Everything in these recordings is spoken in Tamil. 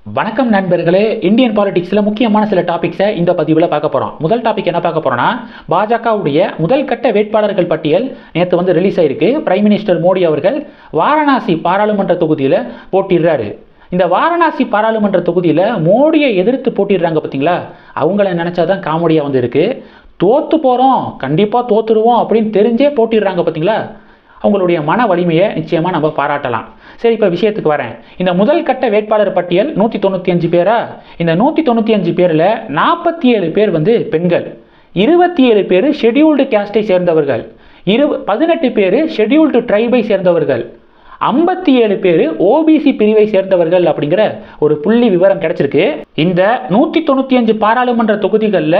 வணக்கம் நண்பர்களே. இந்தியன் பாலிடிக்ஸில் முக்கியமான சில டாபிக்ஸை இந்த பதிவில் பார்க்க போகிறோம். முதல் டாபிக் என்ன பார்க்க போகிறோன்னா, பாஜகவுடைய முதல் கட்ட வேட்பாளர்கள் பட்டியல் நேற்று ரிலீஸ் ஆயிருக்கு. பிரைம் மினிஸ்டர் மோடி அவர்கள் வாரணாசி பாராளுமன்ற தொகுதியில் போட்டிடுறாரு. இந்த வாரணாசி பாராளுமன்ற தொகுதியில் மோடியை எதிர்த்து போட்டிடுறாங்க பார்த்தீங்களா, அவங்கள நினச்சாதான் காமெடியாக இருக்குது. தோற்று போகிறோம், கண்டிப்பாக தோற்றுருவோம் அப்படின்னு தெரிஞ்சே போட்டிடுறாங்க பார்த்தீங்களா, அவங்களுடைய மன வலிமையை நிச்சயமாக நம்ம பாராட்டலாம். சரி, இப்போ விஷயத்துக்கு வரேன். இந்த முதல் கட்ட வேட்பாளர் பட்டியல் 195 பேரா? இந்த 195 பேரில் 47 பேர் பெண்கள், 27 பேர் ஷெட்யூல்டு கேஸ்டை சேர்ந்தவர்கள், 18 பேர் ஷெட்யூல்டு ட்ரைபை சேர்ந்தவர்கள், 57 பேர் ஓபிசி பிரிவை சேர்ந்தவர்கள் அப்படிங்கிற ஒரு புள்ளி விவரம் கிடைச்சிருக்கு. இந்த 195 பாராளுமன்ற தொகுதிகளில்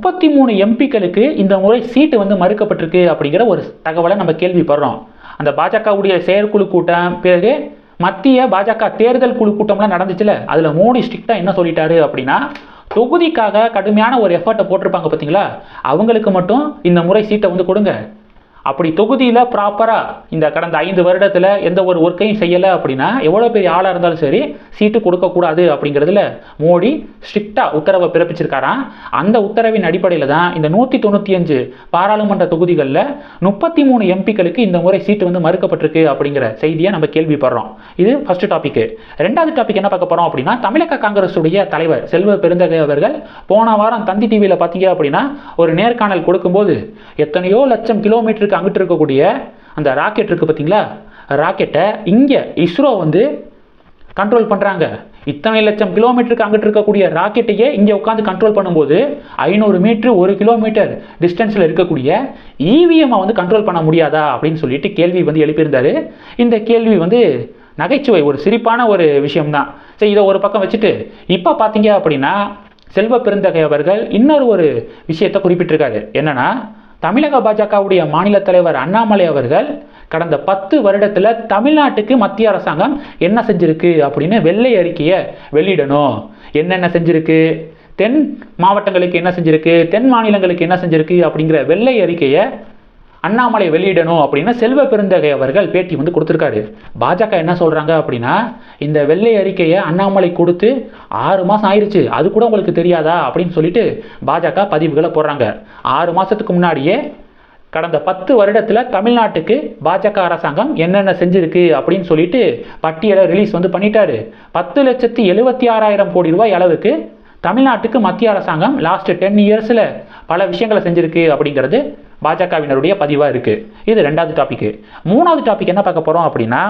33 எம்பிக்களுக்கு இந்த முறை சீட்டு மறுக்கப்பட்டிருக்கு அப்படிங்கிற ஒரு தகவலை நம்ம கேள்விப்படுறோம். அந்த பாஜகவுடைய செயற்குழு கூட்டம் பிறகு மத்திய பாஜக தேர்தல் குழு கூட்டம்லாம் நடந்துச்சுல, அதில் மோடி ஸ்ட்ரிக்டாக என்ன சொல்லிட்டாரு அப்படின்னா, தொகுதிக்காக கடுமையான ஒரு எஃபர்ட்டை போட்டிருப்பாங்க பார்த்தீங்களா, அவங்களுக்கு மட்டும் இந்த முறை சீட்டை கொடுங்க. அப்படி தொகுதியில் ப்ராப்பராக இந்த கடந்த 5 வருடத்தில் எந்த ஒரு ஒர்க்கையும் செய்யலை அப்படின்னா, எவ்வளோ பெரிய ஆளாக இருந்தாலும் சரி சீட்டு கொடுக்கக்கூடாது அப்படிங்கிறதுல மோடி ஸ்ட்ரிக்டாக உத்தரவை பிறப்பிச்சிருக்காராம். அந்த உத்தரவின் அடிப்படையில் தான் இந்த 195 பாராளுமன்ற தொகுதிகளில் 33 எம்பிக்களுக்கு இந்த முறை சீட்டு மறுக்கப்பட்டிருக்கு அப்படிங்கிற செய்தியை நம்ம கேள்விப்படுறோம். இது ஃபர்ஸ்ட் டாபிக். ரெண்டாவது டாபிக் என்ன பார்க்க போகிறோம் அப்படின்னா, தமிழக காங்கிரஸுடைய தலைவர் செல்வ பெருந்தகை அவர்கள் போன வாரம் தந்தி டிவியில் பார்த்தீங்க அப்படின்னா ஒரு நேர்காணல் கொடுக்கும்போது, எத்தனையோ லட்சம் கிலோமீட்டருக்கு அங்கிட்டு இருக்கக்கூடிய அந்த ராக்கெட் இருக்கு பார்த்தீங்களா, ராக்கெட்டை இங்கே இஸ்ரோ கண்ட்ரோல் பண்ணுறாங்க. இத்தனை லட்சம் கிலோமீட்டருக்கு அங்கிட்டு இருக்கக்கூடிய ராக்கெட்டையே இங்கே உட்காந்து கண்ட்ரோல் பண்ணும்போது 500 மீட்டர் 1 கிலோமீட்டர் டிஸ்டன்ஸில் இருக்கக்கூடிய இவிஎம்மை கண்ட்ரோல் பண்ண முடியாதா அப்படின்னு சொல்லிட்டு கேள்வி எழுப்பியிருந்தாரு. இந்த கேள்வி நகைச்சுவை, ஒரு சிரிப்பான ஒரு விஷயம்தான். சரி, இதை ஒரு பக்கம் வச்சுட்டு இப்போ பார்த்தீங்க அப்படின்னா செல்வ பெருந்தகை அவர்கள் இன்னொரு விஷயத்தை குறிப்பிட்டிருக்காரு. என்னன்னா, தமிழக பாஜகவுடைய மாநில தலைவர் அண்ணாமலை அவர்கள் கடந்த 10 வருடத்தில் தமிழ்நாட்டுக்கு மத்திய அரசாங்கம் என்ன செஞ்சிருக்கு அப்படின்னு வெள்ளை அறிக்கையை வெளியிடணும். என்னென்ன செஞ்சிருக்கு, தென் மாவட்டங்களுக்கு என்ன செஞ்சிருக்கு, தென் மாநிலங்களுக்கு என்ன செஞ்சிருக்கு அப்படிங்கிற வெள்ளை அறிக்கையை அண்ணாமலை வெளியிடணும் அப்படின்னு செல்வ பெருந்தகை அவர்கள் பேட்டி கொடுத்துருக்காரு. பாஜக என்ன சொல்கிறாங்க அப்படின்னா, இந்த வெள்ளை அறிக்கையை அண்ணாமலை கொடுத்து 6 மாதம் ஆயிடுச்சு, அது கூட உங்களுக்கு தெரியாதா அப்படின்னு சொல்லிட்டு பாஜக பதிவுகளை போடுறாங்க. 6 மாதத்துக்கு முன்னாடியே கடந்த 10 வருடத்தில் தமிழ்நாட்டுக்கு பாஜக அரசாங்கம் என்னென்ன செஞ்சிருக்கு அப்படின்னு சொல்லிட்டு பட்டியலை ரிலீஸ் பண்ணிட்டாரு. 10,76,000 கோடி ரூபாய் அளவுக்கு தமிழ்நாட்டுக்கு மத்திய அரசாங்கம் லாஸ்ட் 10 இயர்ஸில் பல விஷயங்களை செஞ்சிருக்கு அப்படிங்கிறது பாஜகவினருடைய பதிவாக இருக்குது. இது ரெண்டாவது டாபிக். மூணாவது டாபிக் என்ன பார்க்க போகிறோம் அப்படின்னா,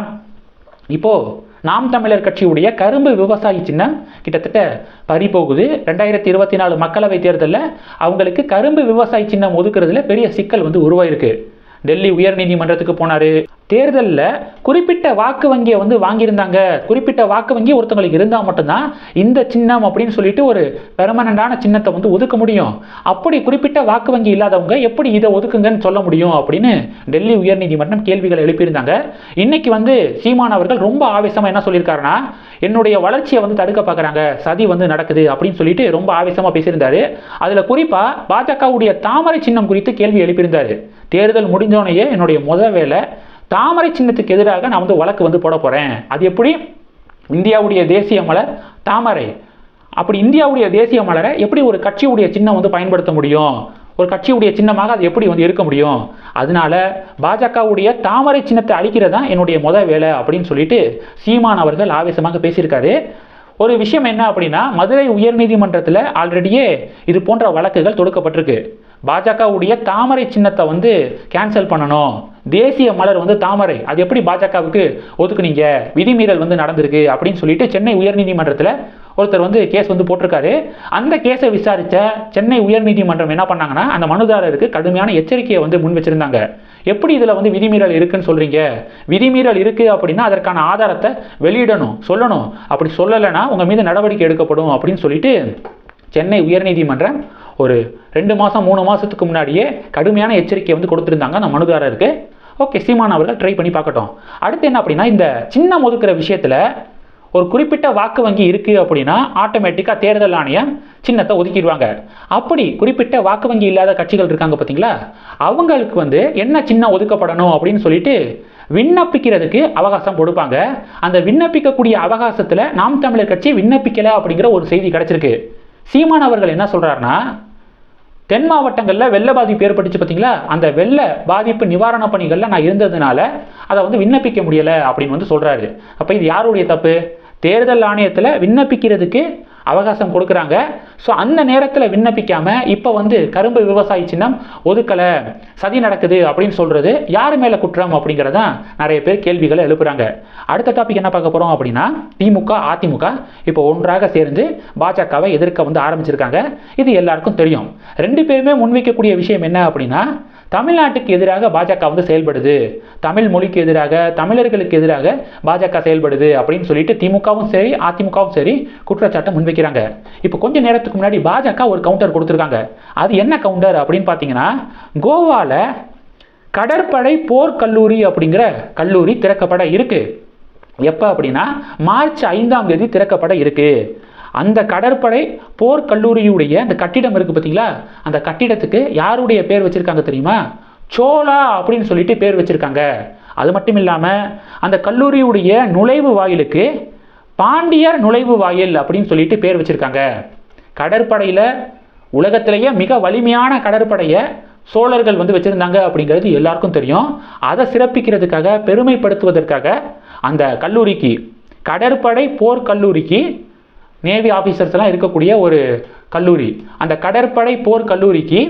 இப்போது நாம் தமிழர் கட்சியுடைய கரும்பு விவசாயி சின்னம் கிட்டத்தட்ட பறிபோகுது. 2024 மக்களவை தேர்தலில் அவங்களுக்கு கரும்பு விவசாயி சின்னம் ஒதுக்குறதுல பெரிய சிக்கல் உருவாயிருக்கு. டெல்லி உயர்நீதிமன்றத்துக்கு போனார். தேர்தலில் குறிப்பிட்ட வாக்கு வங்கியை வாங்கியிருந்தாங்க. குறிப்பிட்ட வாக்கு வங்கி ஒருத்தவங்களுக்கு இருந்தால் மட்டும்தான் இந்த சின்னம் அப்படின்னு சொல்லிட்டு ஒரு பெர்மனண்டான சின்னத்தை ஒதுக்க முடியும். அப்படி குறிப்பிட்ட வாக்கு வங்கி இல்லாதவங்க எப்படி இதை ஒதுக்குங்கன்னு சொல்ல முடியும் அப்படின்னு டெல்லி உயர்நீதிமன்றம் கேள்விகளை எழுப்பியிருந்தாங்க. இன்னைக்கு சீமான் அவர்கள் ரொம்ப ஆவேசமாக என்ன சொல்லியிருக்காருன்னா, என்னுடைய வளர்ச்சியை தடுக்க பார்க்குறாங்க, சதி நடக்குது அப்படின்னு சொல்லிட்டு ரொம்ப ஆவேசமாக பேசியிருந்தாரு. அதில் குறிப்பாக பாஜகவுடைய தாமரை சின்னம் குறித்து கேள்வி எழுப்பியிருந்தாரு. தேர்தல் முடிஞ்சோனையே என்னுடைய முதல் வேலை தாமரை சின்னத்துக்கு எதிராக நான் வழக்கு போட போகிறேன். அது எப்படி? இந்தியாவுடைய தேசிய மலர் தாமரை, அப்படி இந்தியாவுடைய தேசிய மலரை எப்படி ஒரு கட்சியுடைய சின்னம் பயன்படுத்த முடியும்? ஒரு கட்சியுடைய சின்னமாக அது எப்படி இருக்க முடியும்? அதனால பாஜகவுடைய தாமரை சின்னத்தை அழிக்கிறதா என்னுடைய முதல் வேலை அப்படின்னு சொல்லிட்டு சீமான் அவர்கள் ஆவேசமாக பேசியிருக்காரு. ஒரு விஷயம் என்ன அப்படின்னா, மதுரை உயர்நீதிமன்றத்தில் ஆல்ரெடியே இது போன்ற வழக்குகள் தொடுக்கப்பட்டிருக்கு. பாஜகவுடைய தாமரை சின்னத்தை கேன்சல் பண்ணணும், தேசிய மலர் தாமரை, அது எப்படி பாஜகவுக்கு ஒதுக்குனீங்க, விதிமீறல் நடந்திருக்கு அப்படின்னு சொல்லிட்டு சென்னை உயர்நீதிமன்றத்தில் ஒருத்தர் கேஸ் போட்டிருக்காரு. அந்த கேஸை விசாரித்த சென்னை உயர்நீதிமன்றம் என்ன பண்ணாங்கன்னா, அந்த மனுதாரருக்கு கடுமையான எச்சரிக்கையை முன் வச்சிருந்தாங்க. எப்படி இதில் விதிமீறல் இருக்குன்னு சொல்றீங்க? விதிமீறல் இருக்கு அப்படின்னா அதற்கான ஆதாரத்தை வெளியிடணும், சொல்லணும். அப்படி சொல்லலைன்னா உங்க மீது நடவடிக்கை எடுக்கப்படும் அப்படின்னு சொல்லிட்டு சென்னை உயர்நீதிமன்றம் ஒரு 2 மாதம் 3 மாதத்துக்கு முன்னாடியே கடுமையான எச்சரிக்கை கொடுத்துருந்தாங்க அந்த மனுதாரருக்கு. ஓகே, சீமான் அவர்கள் ட்ரை பண்ணி பார்க்கட்டும். அடுத்து என்ன அப்படின்னா, இந்த சின்னம் ஒதுக்குற விஷயத்தில் ஒரு குறிப்பிட்ட வாக்கு வங்கி இருக்குது அப்படின்னா ஆட்டோமேட்டிக்காக தேர்தல் ஆணையம் சின்னத்தை ஒதுக்கிடுவாங்க. அப்படி குறிப்பிட்ட வாக்கு வங்கி இல்லாத கட்சிகள் இருக்காங்க பார்த்தீங்களா, அவங்களுக்கு என்ன சின்னம் ஒதுக்கப்படணும் அப்படின்னு சொல்லிட்டு விண்ணப்பிக்கிறதுக்கு அவகாசம் கொடுப்பாங்க. அந்த விண்ணப்பிக்கக்கூடிய அவகாசத்தில் நாம் தமிழர் கட்சி விண்ணப்பிக்கல அப்படிங்கிற ஒரு செய்தி கிடைச்சிருக்கு. சீமான் அவர்கள் என்ன சொல்றாருன்னா, தென் மாவட்டங்களில் வெள்ள பாதிப்பு ஏற்பட்டுச்சு பார்த்தீங்களா, அந்த வெள்ள பாதிப்பு நிவாரண பணிகளில் நான் இருந்ததுனால அதை விண்ணப்பிக்க முடியலை அப்படின்னு சொல்றாரு. அப்போ இது யாருடைய தப்பு? தேர்தல் ஆணையத்தில் விண்ணப்பிக்கிறதுக்கு அவகாசம் கொடுக்குறாங்க. ஸோ அந்த நேரத்தில் விண்ணப்பிக்காம இப்போ கரும்பு விவசாய சின்னம் ஒதுக்கலை, சதி நடக்குது அப்படின்னு சொல்றது யார் மேலே குற்றம் அப்படிங்கிறதான் நிறைய பேர் கேள்விகளை எழுப்புறாங்க. அடுத்த டாபிக் என்ன பார்க்க போகிறோம் அப்படின்னா, திமுக அதிமுக இப்போ ஒன்றாக சேர்ந்து பாஜகவை எதிர்க்க ஆரம்பிச்சிருக்காங்க. இது எல்லாருக்கும் தெரியும். ரெண்டு பேருமே முன்வைக்கக்கூடிய விஷயம் என்ன அப்படின்னா, தமிழ்நாட்டுக்கு எதிராக பாஜக செயல்படுது, தமிழ் மொழிக்கு எதிராக, தமிழர்களுக்கு எதிராக பாஜக செயல்படுது அப்படின்னு சொல்லிட்டு திமுகவும் சரி அதிமுகவும் சரி குற்றச்சாட்டை முன்வைக்கிறாங்க. இப்போ கொஞ்ச நேரத்துக்கு முன்னாடி பாஜக ஒரு கவுண்டர் கொடுத்துருக்காங்க. அது என்ன கவுண்டர் அப்படின்னு பார்த்தீங்கன்னா, கோவால கடற்படை போர் கல்லூரி அப்படிங்கிற கல்லூரி திறக்கப்பட இருக்கு. எப்போ அப்படின்னா மார்ச் 5ஆம் தேதி திறக்கப்பட இருக்கு. அந்த கடற்படை போர் கல்லூரியுடைய அந்த கட்டிடம் இருக்கு பார்த்தீங்களா, அந்த கட்டிடத்துக்கு யாருடைய பேர் வச்சிருக்காங்க தெரியுமா? சோழா அப்படின்னு சொல்லிட்டு பேர் வச்சிருக்காங்க. அது மட்டும் இல்லாமல் அந்த கல்லூரியுடைய நுழைவு வாயிலுக்கு பாண்டியர் நுழைவு வாயில் அப்படின்னு சொல்லிட்டு பேர் வச்சிருக்காங்க. கடற்படையில் உலகத்திலேயே மிக வலிமையான கடற்படையை சோழர்கள் வச்சிருந்தாங்க அப்படிங்கிறது எல்லாருக்கும் தெரியும். அதை சிறப்பிக்கிறதுக்காக, பெருமைப்படுத்துவதற்காக அந்த கல்லூரிக்கு, கடற்படை போர் கல்லூரிக்கு நேவி ஆஃபீஸர்ஸ்லாம் இருக்கக்கூடிய ஒரு கல்லூரி, அந்த கடற்படை போர் கல்லூரிக்கு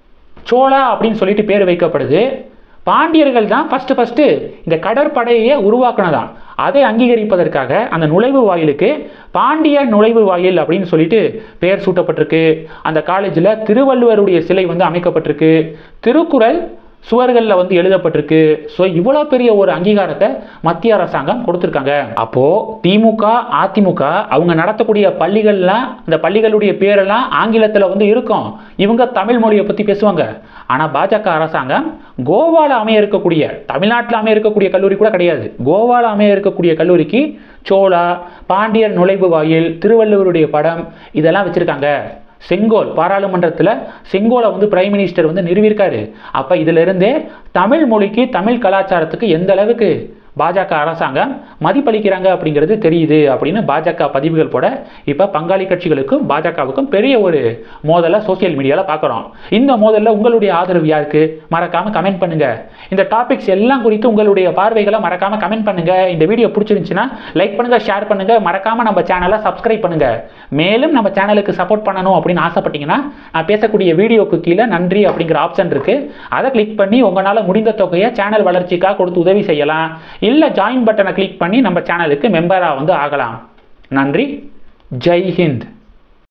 சோழா அப்படின்னு சொல்லிட்டு பேர் வைக்கப்படுது. பாண்டியர்கள் தான் ஃபஸ்ட்டு இந்த கடற்படையை உருவாக்குனதான். அதை அங்கீகரிப்பதற்காக அந்த நுழைவு வாயிலுக்கு பாண்டியர் நுழைவு வாயில் அப்படின்னு சொல்லிட்டு பெயர் சூட்டப்பட்டிருக்கு. அந்த காலேஜில் திருவள்ளுவருடைய சிலை அமைக்கப்பட்டிருக்கு. திருக்குறள் சுவர்களில் எழுதப்பட்டிருக்கு. ஸோ இவ்வளோ பெரிய ஒரு அங்கீகாரத்தை மத்திய அரசாங்கம் கொடுத்துருக்காங்க. அப்போது திமுக அதிமுக அவங்க நடத்தக்கூடிய பள்ளிகள்லாம், அந்த பள்ளிகளுடைய பேரெல்லாம் ஆங்கிலத்தில் இருக்கும். இவங்க தமிழ் மொழியை பற்றி பேசுவாங்க. ஆனால் பாஜக அரசாங்கம் கோவாவில் அமைய இருக்கக்கூடிய, தமிழ்நாட்டில் அமைய இருக்கக்கூடிய கல்லூரி கூட கிடையாது, கோவாவில் அமைய இருக்கக்கூடிய கல்லூரிக்கு சோழா, பாண்டியர் நுழைவு வாயில், திருவள்ளுவருடைய படம் இதெல்லாம் வச்சுருக்காங்க. செங்கோல், பாராளுமன்றத்தில் செங்கோலை பிரைம் மினிஸ்டர் நிறுவியிருக்காரு. அப்போ இதிலிருந்தே தமிழ் மொழிக்கு, தமிழ் கலாச்சாரத்துக்கு எந்த அளவுக்கு பாஜக அரசாங்கம் மதிப்பளிக்கிறாங்க அப்படிங்கிறது தெரியுது அப்படின்னு பாஜக பதிவுகள் போட இப்போ பங்காளி கட்சிகளுக்கும் பாஜகவுக்கும் பெரிய ஒரு மோதலை சோசியல் மீடியாவில் பார்க்குறோம். இந்த மோதலில் உங்களுடைய ஆதரவு யாருக்கு? மறக்காமல் கமெண்ட் பண்ணுங்க. இந்த டாபிக்ஸ் எல்லாம் குறித்து உங்களுடைய பார்வைகளை மறக்காமல் கமெண்ட் பண்ணுங்க. இந்த வீடியோ பிடிச்சிருந்துச்சுன்னா லைக் பண்ணுங்க, ஷேர் பண்ணுங்க, மறக்காமல் நம்ம சேனலை சப்ஸ்கிரைப் பண்ணுங்க. மேலும் நம்ம சேனலுக்கு சப்போர்ட் பண்ணணும் அப்படின்னு ஆசைப்பட்டீங்கன்னா நான் பேசக்கூடிய வீடியோக்கு கீழே நன்றி அப்படிங்கிற ஆப்ஷன் இருக்கு. அதை கிளிக் பண்ணி உங்களால் முடிந்த தொகையை சேனல் வளர்ச்சிக்காக கொடுத்து உதவி செய்யலாம். இல்லை ஜாயின் பட்டனை கிளிக் பண்ணி நம்ம சேனலுக்கு மெம்பராக ஆகலாம். நன்றி. ஜெய் ஹிந்த்.